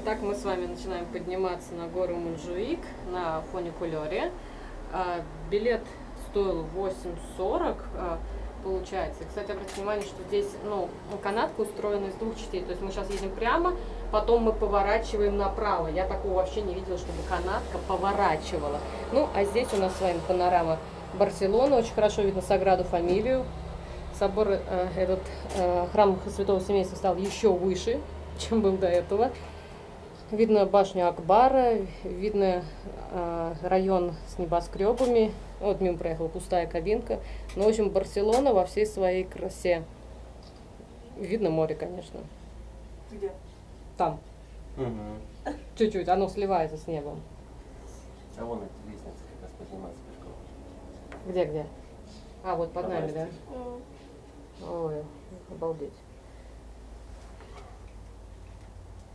Итак, мы с вами начинаем подниматься на гору Монжуик на фуникулере. Билет стоил 8,40, получается. Кстати, обратите внимание, что здесь канатка устроена из двух частей. То есть мы сейчас едем прямо, потом мы поворачиваем направо. Я такого вообще не видела, чтобы канатка поворачивала. Ну, а здесь у нас с вами панорама Барселоны. Очень хорошо видно Саграду Фамилию. Собор, храм Святого Семейства стал еще выше, чем был до этого. Видно башню Акбара, видно район с небоскребами. Вот мимо проехала пустая кабинка. Ну, в общем, Барселона во всей своей красе. Видно море, конечно. Где? Там. Угу. Чуть-чуть, оно сливается с небом. А вон эта лестница как раз поднимается пешком. Где? А, вот под нами, да? Ну. Ой, обалдеть.